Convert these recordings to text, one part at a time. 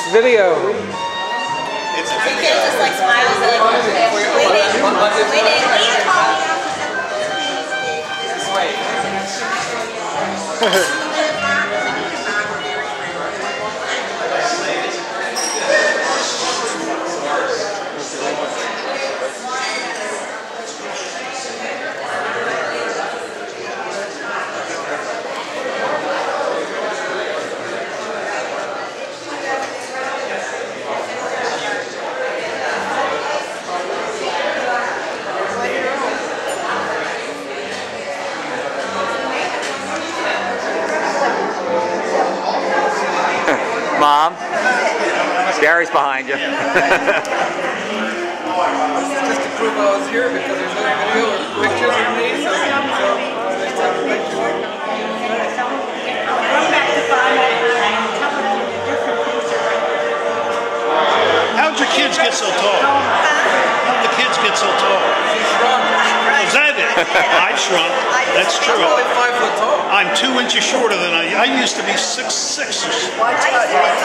video. It's a video. Just like smiles like waiting. Mom, Gary's behind you. This is just to prove I was here because there's no video or pictures of me, so it's time to make sure. How'd your kids get so tall? How'd the kids get so tall? She shrunk. Is that it? I shrunk. That's true. I'm only 5 foot tall. I'm 2 inches shorter than I used to be 6'6". Watch out.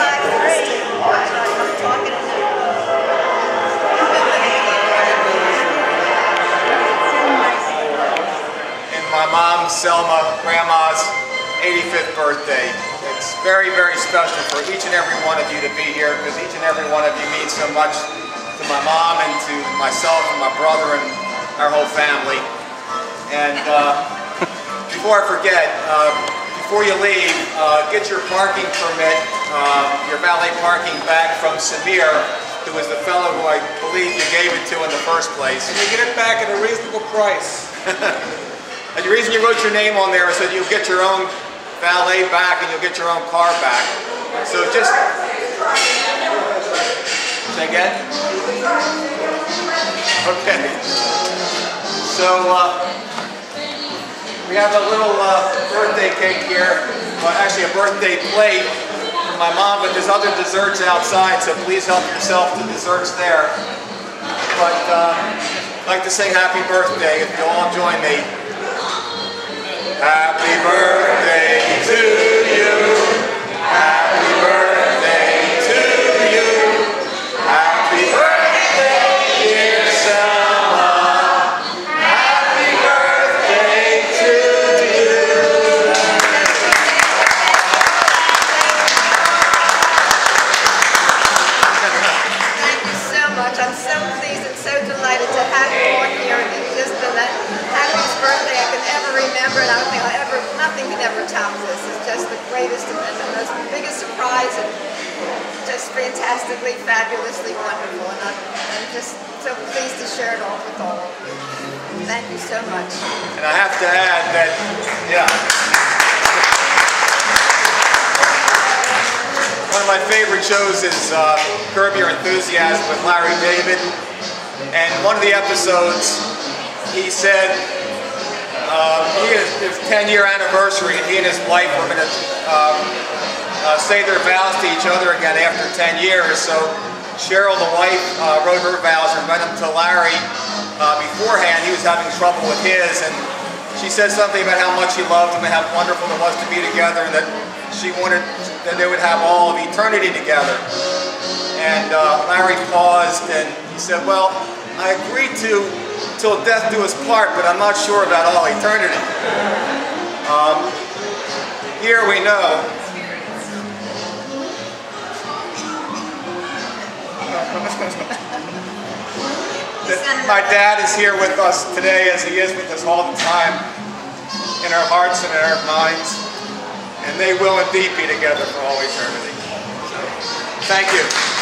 And my mom, Selma, Grandma's 85th birthday. It's very, very special for each and every one of you to be here because each and every one of you means so much to my mom and to myself and my brother and our whole family. And before I forget, before you leave, get your parking permit, your valet parking back from Samir, who was the fellow who I believe you gave it to in the first place. And you get it back at a reasonable price. And the reason you wrote your name on there is so you'll get your own valet back and you'll get your own car back. So just... Say again? Okay. So we have a little birthday cake here. Well, actually a birthday plate for my mom, but there's other desserts outside, so please help yourself to desserts there. But I'd like to sing happy birthday if you'll all join me. Happy birthday to you. Happy birthday to you. Happy birthday, dear Selma. Happy birthday to you. Thank you so much. I'm so pleased and so delighted to have you all here. It's just the happiest birthday I could ever remember, and I don't think nothing can ever top this. It's just the greatest and the most biggest surprise, and just fantastically, fabulously wonderful. And I'm just so pleased to share it all with all of you. Thank you so much. And I have to add that, one of my favorite shows is Curb Your Enthusiasm with Larry David. And one of the episodes, he said, his 10-year anniversary, and he and his wife were going to say their vows to each other again after 10 years. So Cheryl, the wife, wrote her vows and read them to Larry beforehand. He was having trouble with his, and she said something about how much he loved him and how wonderful it was to be together, and that she wanted that they would have all of eternity together. And Larry paused and he said, well, I agreed to till death do us part, but I'm not sure about all eternity. Here we know that my dad is here with us today, as he is with us all the time, in our hearts and in our minds, and they will indeed be together for all eternity. So, thank you.